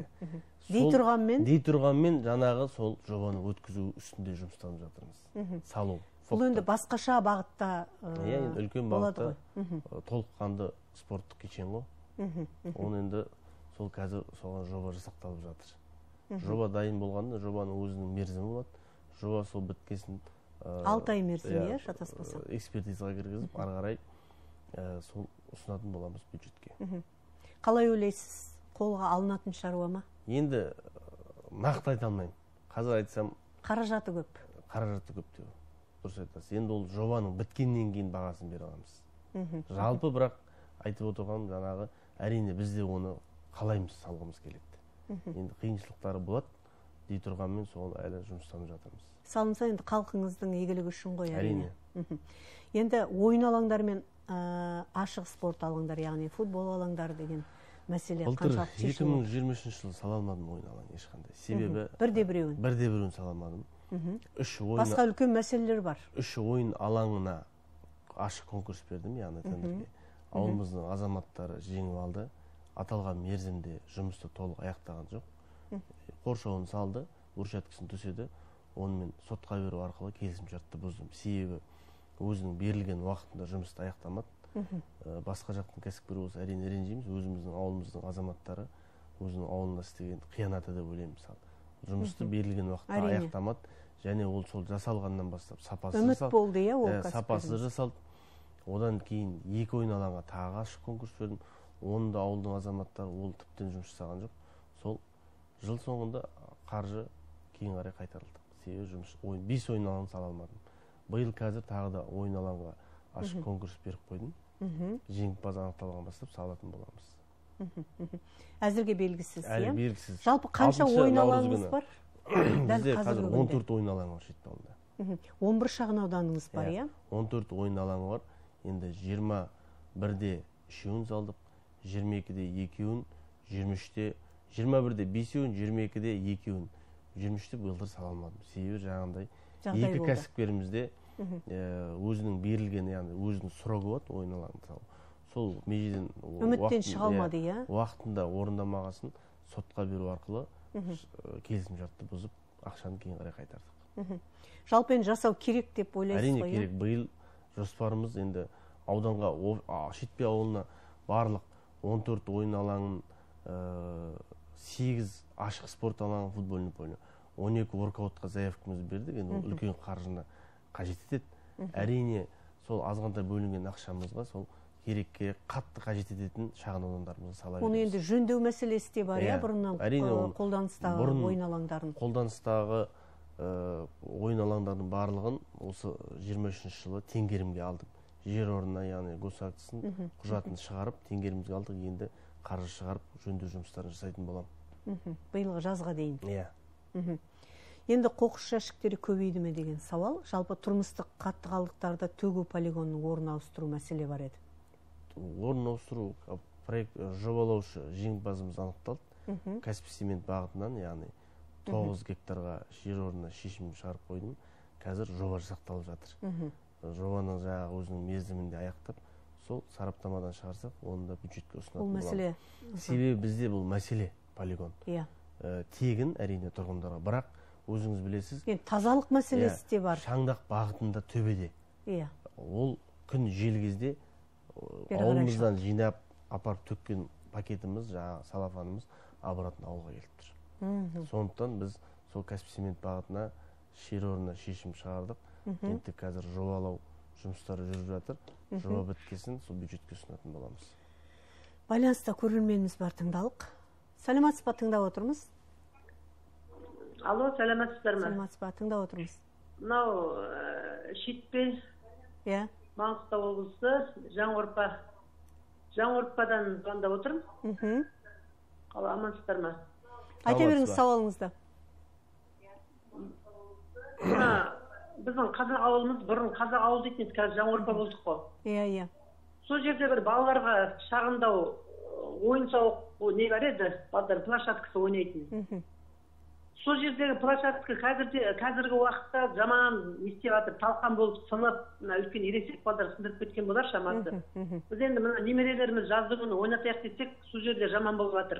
Дей тұрғанмен жаңағы сол жобаны өткізу үстінде жұмыстанып жатырмыз. Салу. Бұл енді басқаша бағытта үлкен бағытта толыққанды спорттық кешен ғой. Оны енді сол қазір соған жоба жасақталып жатыр. Жоба дайын болғанда жобаның өзінің мерзімі болады. Жоба сол біткесін 6 ай мерзімі, шатаспасам. Экспертизаға кіргізіп, ары қарай сол ұсынатын боламыз бюджетке. Қалай ойлайсыз, қолға алынатын шаруа ма? Енді нақты айта алмаймын. Қазір айтсам, қаражаты көп. Қаражаты көп деп. Дұрыс айтасыз. Енді ол жобаның біткеннен кейін бағасын бере аламыз. Жалпы бірақ айтып отырғаным жаңағы, әрине бізде оны қалаймыз салғымыз келеді. Енді қиыншылықтары болады, дей тұрғанмен сол әлі жұмыстанып жатырмыз. Салынса енді халқыңыздың игілігі үшін ғой, әрине. Енді ойын алаңдары мен ашық спорт алаңдары, яғни футбол алаңдары деген мәселе қаншалықты шешілді? 2023 жылы сала алмадым ойын алаңы ешқандай. Себебі бірде-біреуін сала алмадым. Басқа үлкен мәселелер бар. 3 ойын алаңына ашық конкурс бердім, яғни тендерге. Ауылымыздың азаматтары жеңіп алды. Аталған мерзімде жұмысты толық аяқтаған жоқ. Қоршауын салды, брусчаткасын төседі. Онымен сотқа беру арқылы келісімшартты бұздым. Себебі өзінің берілген уақытында жұмысты аяқтамады. Басқа жақтың кәсіпкері болса әрине ренжиміз. Өзіміздің ауылымыздың азаматтары өзінің ауылында істеген қиянаты деп ойлаймын. Жұмысты берілген уақытта аяқтамады, және ол сол жасалғаннан бастап сапасыз үміт болды, иә, ол сапасыз жасалды. Одан кейін 2 ойын алаңға тағы ашық конкурс бердім. Онда ауылдың азаматтары ол тіптен жұмыс жасаған жоқ. Сол жыл соңында қаржы кейін қарай қайтарылды. Себебі 5 ойын алаңын сала алмадым. Быйыл қазір тағы да ойын алаңға ашық конкурс беріп қойдым. Жеңімпаз анықталған бастап салатын боламыз. Әзірге белгісіз, Әлі белгісіз. Жалпы қанша ойын алаңыңыз бар? Бізде қазір 14 ойын алаңы бар Шетпе ауылында. 11 шағын ауданыңыз бар, иә? 14 ойын алаңы бар. Енді 21-де 3-еуін салдық, 22-де 2-еуін, 23-де 21-де 5-еуін, 22-де 2-еуін, 23-де бұйылдыр сала алмадым. Себебі жаңағындай екі кәсіпкерімізде өзінің берілген, яғни өзінің сұрағы болады ойын алаңында. Сол межеден үміттен шыға алмады, иә? Уақытында орындамағасын сотқа беру арқылы келісім шартты бұзып, ақшаны кейін қарай қайтардық. Жалпы енді жасау керек деп ойлайсыз ғой? Әрине керек. Биыл жоспарымыз енді ауданға, Шетпе ауылына барлық 14 ойын алаңын, 8 ашық спорт алаңы, футбольный поле, 12 воркаутқа заявкамыз бердік. Енді үлкен қаржыны қажет етеді. Әрине сол азғантай бөлінген ақшамызға сол керекке қатты қажет ететін шағын аудандарымызға сала береміз. Оны енді жөндеу мәселесі де бар, иә? Бұрыннан қолданыстағы ойын алаңдарын. Қолданыстағы ойын алаңдарының барлығын осы 23 жылы теңгерімге алдым. Жер орнына, яғни госактысын құжатын шығарып, теңгерімізге алдық. Енді қаржы шығарып, жөндеу жұмыстарын жасайтын болам. Биылғы жазға дейін. Иә. Енді қоқыс жәшіктері көбейді ме деген сауал. Жалпы тұрмыстық қатты қалдықтарды төгу полигонының орнын ауыстыру мәселе бар еді. Орнын ауыстыру проект жобалаушы жеңімпазымыз анықталды. Каспий цемент бағытынан, яғни 9 гектарға жер орнына шешім шығарып қойдым. Қазір жоба жасақталып жатыр. Жобаның жаңағы өзінің мерзімінде аяқтап, сол сараптамадан шығарсақ, оны да бюджетке ұсынатын боламыз. Бұл мәселе. Себебі бізде бұл мәселе полигон. Иә. Тегін әрине тұрғындарға, бірақ өзіңіз білесіз. Енді тазалық мәселесі де бар. Шаңдақ бағытында төбеде. Иә. Ол күн жел кезде ауылымыздан жинап апарып төккен пакетіміз, жаңағы салафанымыз обратно ауылға келіп тұр. Сондықтан біз сол Каспий цемент бағытына жер орнына шешім шығардық. Енді қазір жобалау жұмыстары жүріп жатыр. Жоба біткесін сол бюджетке ұсынатын боламыз. Байланыста көрерменіміз бар, тыңдалық. Саламатсыз ба, тыңдап отырмыз? Алло, саламатсыздар ма? Саламатсыз ба, тыңдап отырмыз. Мынау Шетпе, иә, Маңғыстау облысы, Жаңғорпадан звондап отырмын. Қалай, амансыздар ма? Айта беріңіз сауалыңызды. Біздің қазақ ауылымыз, бұрын қазақ ауыл дейтін, қазір Жаңғорпа болдық қой. Иә. Сол жерде бір балаларға шағындау ойын сауық не бар еді, балдар площадкасы ойнайтын. Сол жердегі площадка қазіргі уақытта жаман не істеп жатыр, талқан болып сынып, үлкен ересек балдар сындырып кеткен болар шамасы. Біз енді мына немерелеріміз жазды күні ойнатайық десек, сол жерде жаман болып жатыр.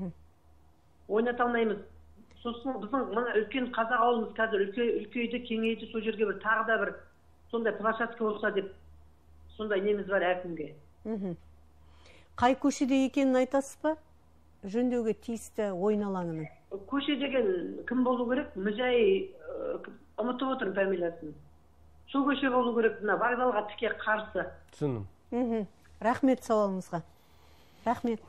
Ойната алмаймыз. Сосын біздің мына үлкен қазақ ауылымыз қазір үлкейді, кеңейді, сол жерге бір тағы да бір сондай площадка болса деп сондай неміз бар әкімге. Қай көшеде екенін айтасыз ба? Жөндеуге тиісті ойын алаңының. Көше деген кім болу керек? Мүзәй, ұмытып отырмын фамилиясын. Сол көше болу керек, мына вокзалға тіке қарсы. Түсіндім. Рахмет сауалыңызға. Рахмет.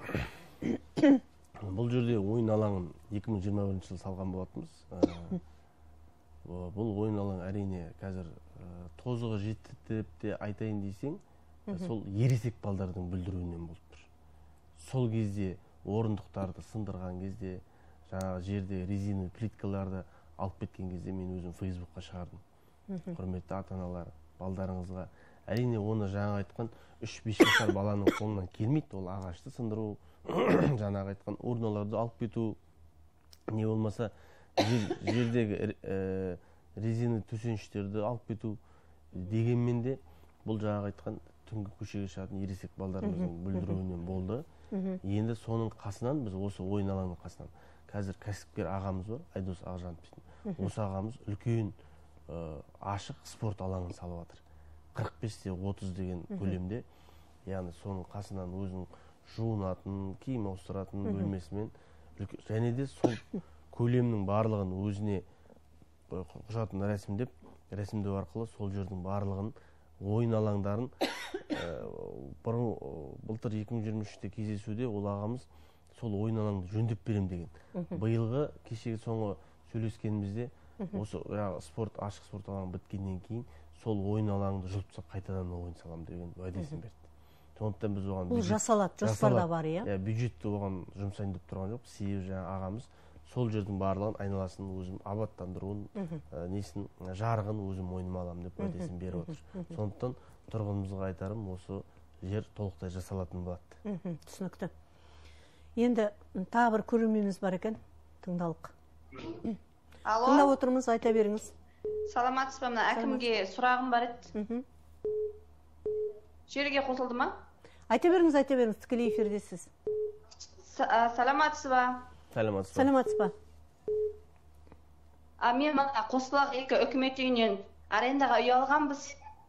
Бұл жерде ойын алаңын 2021 жылы салған болатынбыз. Бұл ойын алаң әрине қазір тозығы жетті деп те айтайын десең, сол ересек балдардың бүлдіруінен болып тұр. Сол кезде орындықтарды сындырған кезде, жаңағы жерде резина плиткаларды алып кеткен кезде мен өзім Фейсбукқа шығардым. Құрметті ата-аналар, балдарыңызға әрине оны жаңа айтқан 3-5 жасар баланың қолынан келмейді, ол ағашты сындыру, жаңағы айтқан урналарды алып кету, не болмаса жердегі резина төсеніштерді алып кету дегенмен де бұл жаңағы айтқан түнгі көшеге шығатын ересек балдарымыздың бүлдіруінен болды. Енді соның қасынан біз осы ойын алаңның қасынан қазір кәсіпкер ағамыз бар, Айдос Ақжанов дейтін. Осы ағамыз үлкен ашық спорт алаңын салып жатыр. 45-те 30 деген көлемде, яғни соның қасынан өзінің жуынатын, киім ауыстыратын бөлмесімен, және де сол көлемнің барлығын өзіне құжатын рәсімдеу арқылы сол жердің барлығын ойын алаңдарын былтыр 2023-те кездесуде ол ағамыз сол ойын алаңды жөндеп берем деген. Биылғы кешегі соңғы сөйлескенімізде осы спорт, ашық спорт алаңы біткеннен кейін сол ойын алаңды жұлып тастап қайтадан ойын саламын деген уәдесін берді. Сондықтан біз оған бұл жасалады, жоспарда бар, иә? Бюджетті оған жұмсайын деп тұрған жоқ. Себебі жаңа ағамыз сол жердің барлығын, айналасын өзім абаттандыруын, несін, жарығын өзім мойныма аламын деп уәдесін беріп отыр. Сондықтан тұрғынымызға айтарым, осы жер толықтай жасалатын болады. Түсінікті. Енді тағы бір көрерменіміз бар екен, тыңдалық. Алло. Тыңдап отырмыз, айта беріңіз. Саламатсыз ба? Мына әкімге сұрағым бар еді. Желіге қосылды ма? Айта беріңіз, тікелей эфирдесіз. Саламатсыз ба? Саламатсыз ба? Мен мына Қосылақ 2 үкімет үйінен арендаға үй алғанбыз.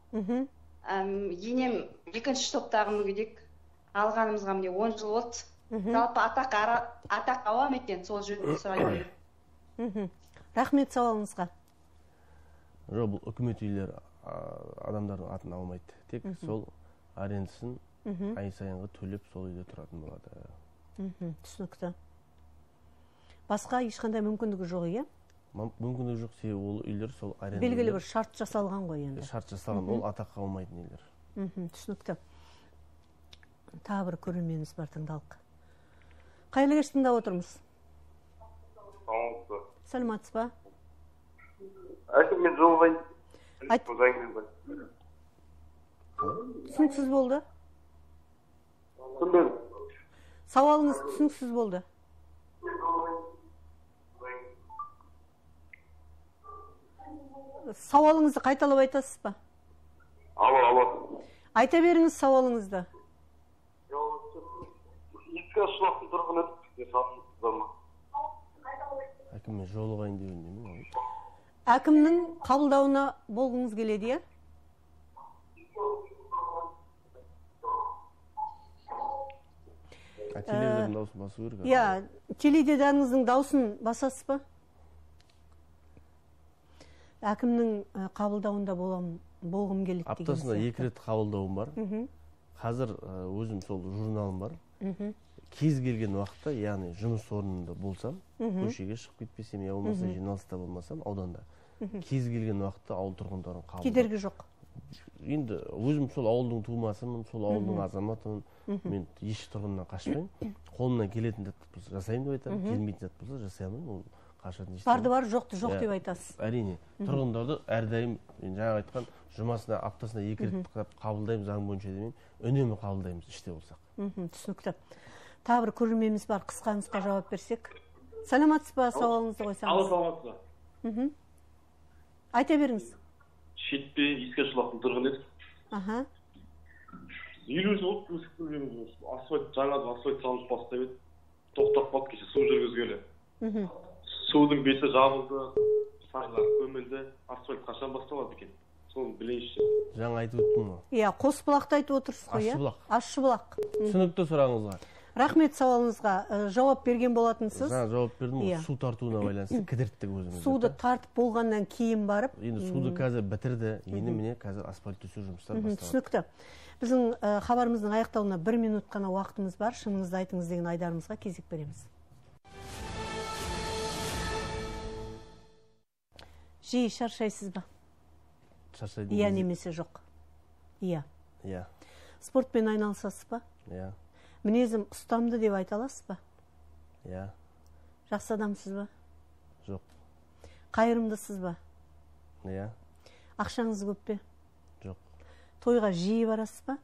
Енем 2-ші топтағы мүгедек, алғанымызға міне 10 жыл болды. Жалпы атақ ауам екен, сол жөнінде сұрайын. Рахмет сауалыңызға. Жоқ, бұл үкімет үйлер адамдардың атын алмайды. Тек сол арендасын ай сайынғы төлеп сол үйде тұратын болады. Түсінікті. Басқа ешқандай мүмкіндігі жоқ, иә? Мүмкіндігі жоқ, себебі ол үйлер сол аренда. Белгілі бір шарт жасалған ғой енді. Шарт жасалған, ол атаққа алмайтын үйлер. Түсінікті. Тағы бір көрерменіміз бар, тыңдалық. Қайырлы кеш, тыңдап отырмыз. Саламатсыз ба? Мен жолғайын. Түсініксіз болды? Түсінбедім. Сауалыңыз түсініксіз болды? Сауалыңызды қайталап айтасыз ба? Алло. Айта беріңіз сауалыңызды. Ескі ашылақтың тұрғын өтіп. Әкіммен жолығайын деген немен? Әкімнің қабылдауына болғыңыз келеді, иә? Теледидардың дауысын басу керек? Иә, теледидарыңыздың дауысын басасыз ба? Әкімнің қабылдауында болғым келеді деген. Аптасында 2 рет қабылдауым бар. Қазір өзім сол журналым бар. Кез келген уақытта, яғни жұмыс орнында болсам, көшеге шығып кетпесем, я болмаса жиналыста болмасам, ауданда. Кез келген уақытта ауыл тұрғындарын қабылдау. Кедергі жоқ. Енді өзім сол ауылдың тумасымын, сол ауылдың азаматымын. Мен еш тұрғыннан қашпаймын. Қолымнан келетін зат болса жасаймын деп айтамын, келмейтін зат болса жасай алмаймын. Барды бар, жоқты жоқ деп айтасыз. Әрине, тұрғындарды әрдайым, мен жаңа айтқан, жұмасына, аптасына 2 рет қабылдаймыз, заң бойынша демеймін, үнемі қабылдаймыз, іште болсақ. Түсінікті. Тағы бір көрерменіміз бар, қысқа нұсқа жауап берсек. Саламатсыз ба, сауалыңызды қойсаңыз? Алло, саламатсыз ба? Айта беріңіз. Шетпе, ескі ашылақтың тұрғын еді. 50 жыл болды, асфальт салынып бастап еді. Тоқтап қалды, кеше су жүргізгелі. Судың беті жабылды, сайлар көмілді, асфальт қашан басталады екен? Соны білейінші. Жаңа айтып өттім ғой. Иә, Қосбұлақты айтып отырсыз ғой, иә? Ащыбұлақ. Түсінікті сұрағыңызға. Рахмет сауалыңызға. Жауап берген болатынсыз. Жаңа жауап бердім, су тартуына байланысты кідірттік өзімізді. Суды тартып болғаннан кейін барып. Енді суды қазір бітірді, енді міне қазір асфальт төсеу жұмыстары басталады. Түсінікті. Біздің хабарымыздың аяқтауына 1 минут қана уақытымыз бар. Шыныңызды айтыңыз деген айдарымызға кезек береміз. Жиі шаршайсыз ба? Шаршайды. Иә немесе жоқ? Иә. Иә. Спортпен айналысасыз ба? Иә. Мінезім ұстамды деп айта аласыз ба? Иә. Жақсы адамсыз ба? Жоқ. Қайырымдысыз ба? Иә. Ақшаңыз көп пе? Жоқ. Тойға жиі барасыз ба?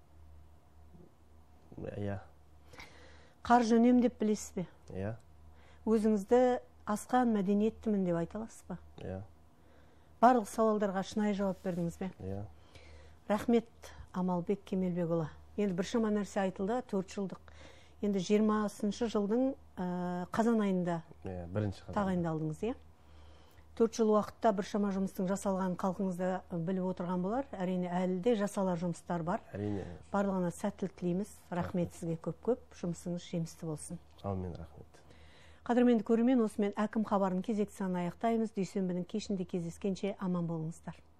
Иә. Қаржы үнемдеп білесіз бе? Иә. Өзіңізді асқан мәдениеттімін деп айта аласыз ба? Иә. Барлық сауалдарға шынайы жауап бердіңіз бе? Иә. Рахмет, Амалбек Кемелбекұлы. Енді біршама нәрсе айтылды, 4 жылдық. Енді 20-шы жылдың қазан айында тағайындалдыңыз, иә? 4 жыл уақытта біршама жұмыстың жасалған халқыңызда біліп отырған болар. Әрине, әлі де жасалар жұмыстар бар. Әрине. Барлығына сәттілік тілейміз. Рахмет сізге көп-көп. Жұмысыңыз жемісті болсын. Аумин, рахмет. Қадірменді көрермен, осымен әкім хабарын кезекті санын аяқтаймыз. Дүйсенбінің кешінде кездескенше аман болыңыздар.